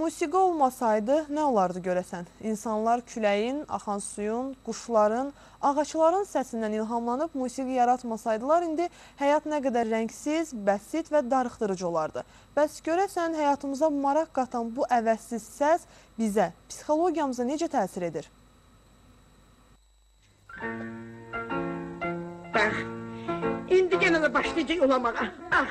Musiqi olmasaydı nə olardı görəsən? İnsanlar küləyin, axan suyun, quşların, ağaçların səsindən ilhamlanıb musiqi yaratmasaydılar, indi həyat nə qədər rəngsiz, bəsit və darıxdırıcı olardı. Bəs görəsən həyatımıza maraq qatan bu əvəzsiz səs bizə, psixologiyamıza necə təsir edir? Bax, indi yenə də başlayacaq olamağa.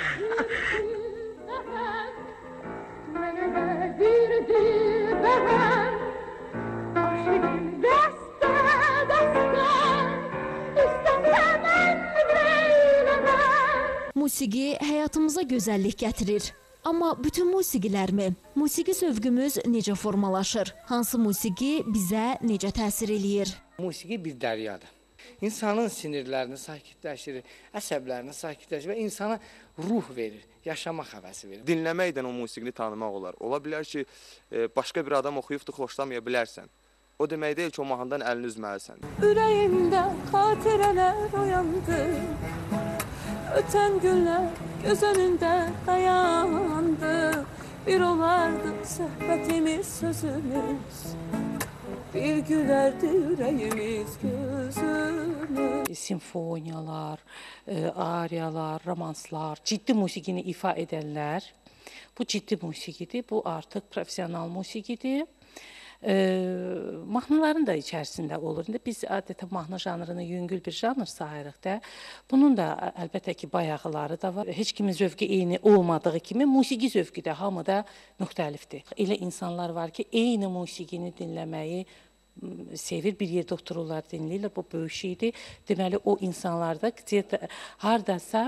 Musiqi həyatımıza gözəllik gətirir. Amma bütün musiqilərmi? Musiqi zövqümüz necə formalaşır? Hansı musiqi bizə necə təsir eləyir? Musiqi bir dəryadır. İnsanın sinirlərini sakitləşdirir, əsəblərini sakitləşdirir və insana ruh verir, yaşamaq həvəsi verir. Dinləməkdən o musiqini tanımaq olar. Ola bilər ki, başqa bir adam oxuyubdur, xoşlamaya bilərsən. O demək deyil ki, o mahnıdan əlini üzməlisən. Ürəyimdə xatirələr oyandı, ötən günlər göz önündə dayandı. Bir olardı söhbətimiz, sözümüz, bir gülərdi ürəyimiz, gözümüz. Simfoniyalar, ariyalar, romanslar, ciddi musiqini ifa edənlər, bu ciddi musiqidir, bu artıq profesional musiqidir. Mahnıların da içərisində olur. İndi biz adətən mahnı janrını yüngül bir janr sayırıq da. Bunun da əlbəttə ki, bayağıları da var. Heç kimin zövqü eyni olmadığı kimi, musiqi zövqü də hamıda müxtəlifdir. Elə insanlar var ki, eyni musiqini dinləməyi sevir, bir yerdə otururlar, dinləyirlər. Bu böyük şeydir. Deməli, o insanlarda hardasa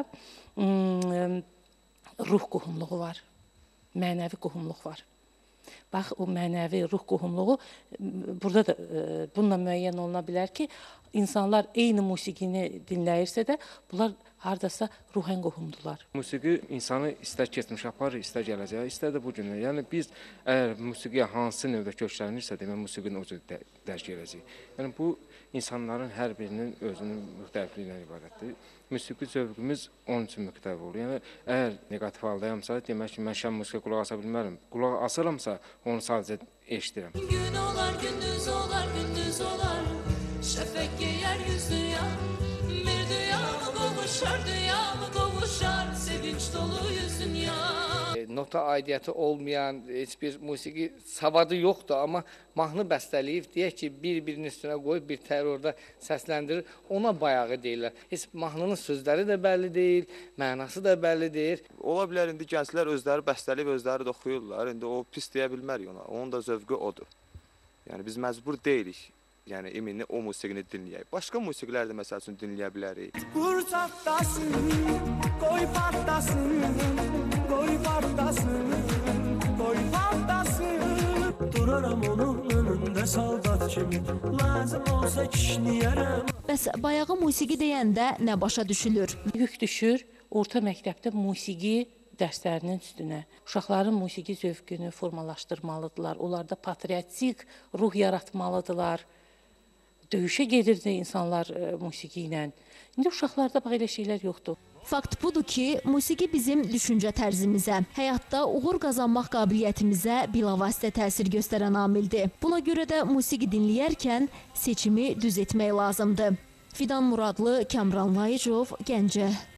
ruh qohumluğu var, mənəvi qohumluq var. Bax, o mənəvi ruh qohumluğu burada da bununla müəyyən oluna bilər ki, insanlar eyni musiqini dinləyirsə də, bunlar hardasa ruhən qohumdular. Musiqi insanı istər keçmiş aparır, istər gələcək, istər də bu günə. Yəni biz əgər musiqiyə hansı növdə köklənirsə, demək musiqinin o cür dərk edəcəyik. Yəni bu insanların hər birinin özünün müxtəlifliyindən ibarətdir. Musiqi zövqümüz onun üçün müxtəlif olur. Yəni əgər neqativ haldayamsa, demək ki, mən şən musiqiyə qulaq asa bilmərəm. Qulaq asıramsa, onu sadəcə eşidirəm. Gün olar, gündüz olar, gündüz olar, şəfək geyər yüz dünya, bir dünyamı qovuşar, dünyamı qovuşar, sevinç dolu yüz dünya. Nota aidiyyəti olmayan heç bir musiqi savadı yoxdur, amma mahnı bəstələyib, deyək ki, bir-birinin üstünə qoyub bir tər orada səsləndirir, ona bayağı deyirlər. Heç mahnının sözləri də bəlli deyil, mənası da bəlli deyil. Ola bilər, indi gənclər özləri bəstələyib, özləri də oxuyurlar. İndi o pis deyə bilmərik ona, onun da zövqü odur. Yəni biz məcbur deyilik. Yəni iminli o musiqini dinləyək. Başqa musiqilər də məsəl üçün dinləyə bilərik. Vur çatlasın, qoy partlasın, qoy partlasın, qoy partlasın. Duraram onun önündə saldat kimi, lazım olsa kişniyərəm. Bəs bayağı musiqi deyəndə nə başa düşülür? Yük düşür orta məktəbdə musiqi dərslərinin üstünə. Uşaqların musiqi zövqünü formalaşdırmalıdırlar, onlarda patriotik ruh yaratmalıdırlar. Döyüşə gedirdi insanlar musiqi ilə. İndi uşaqlarda bax elə şeylər yoxdur. Fakt budur ki, musiqi bizim düşüncə tərzimizə, həyatda uğur qazanmaq qabiliyyətimizə bilavasitə təsir göstərən amildir. Buna görə də musiqi dinləyərkən seçimi düz etmək lazımdır. Fidan Muradlı, Kamran Vayıcov, Gəncə.